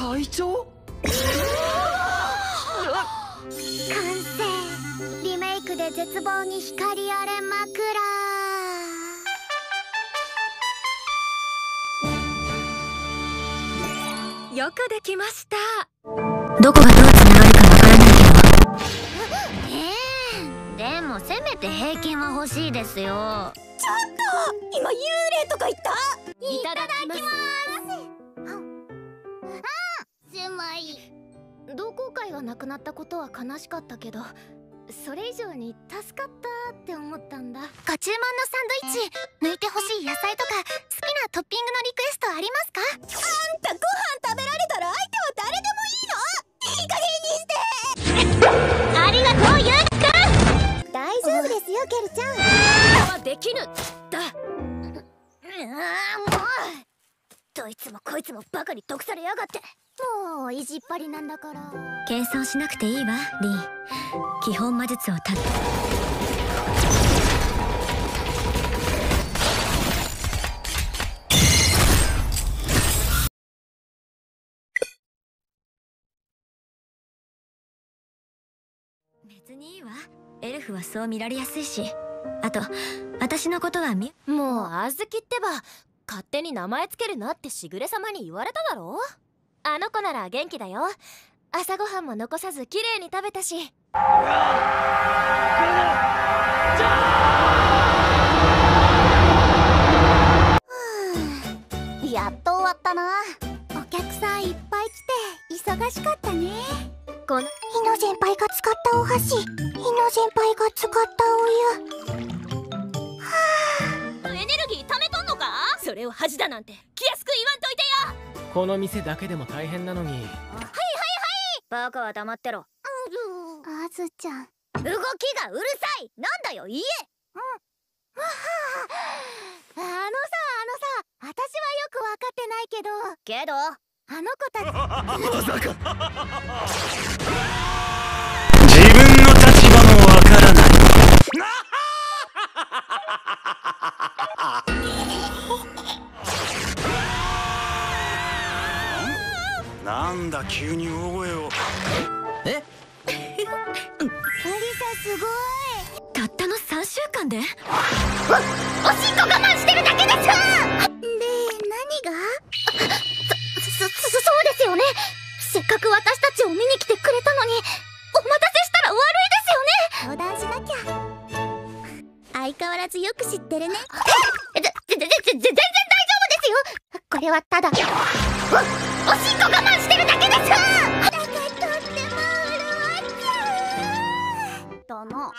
隊長？ 完成。リメイクで絶望に光あれ枕。 よくできました。 どこがどうつながるかわからないでもせめて平均は欲しいですよ。 ちょっと今幽霊とか言った？ いただきます。すまい。同好会がなくなったことは悲しかったけど、それ以上に助かったって思ったんだ。ご注文のサンドイッチ、抜いてほしい野菜とか好きなトッピングのリクエストありますか？ あんたご飯食べられたら相手は誰でもいいの？いい加減にして。 ありがとう、ゆうくん。大丈夫ですよ、ケルちゃん。 はできぬだ。 もうどいつもこいつもバカに毒されやがって。もう意地っ張りなんだから。 謙遜しなくていいわ、リン。基本魔術をた別にいいわ。エルフはそう見られやすいし、あと私のことはもうあずきってば勝手に名前つけるなってしぐれ様に言われただろ。あの子なら元気だよ。朝ごはんも残さず綺麗に食べたし。 やっと終わったな。お客さんいっぱい来て忙しかったね。 この日野先輩が使ったお箸、日野先輩が使ったお湯。 エネルギー溜めとんのか？それを恥だなんて気安く言わんといてや。 この店だけでも大変なのに。 バカは黙ってろ。 あずちゃん、 動きがうるさい。なんだよ言え。 私はよく分かってないけど、 けどあの子たち。 まさか自分の立場もわからない。なんだ急に大声を。え？ アリサすごい。 たったの3週間で？ おしっこ我慢してるだけです。で、何が？そうですよね。せっかく私たちを見に来てくれたのに、お待たせしたら悪いですよね。相談しなきゃ。相変わらずよく知ってるね。全然大丈夫ですよ。これはただおしっこ我慢してるだけです。だからとっても潤っちゃう。だな。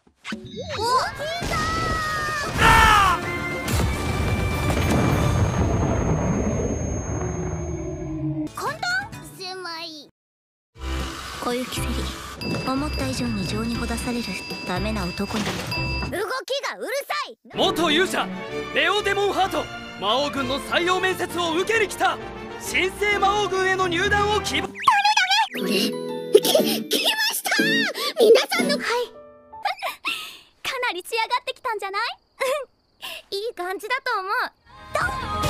簡単？狭い。 小雪フェリ思った以上に情にほだされるダメな男に。 動きがうるさい。 元勇者レオデモンハート、魔王軍の採用面接を受けに来た。新生魔王軍への入団を希望。 来ました皆さんの。はいかなり仕上がってきたんじゃない？いい感じだと思う。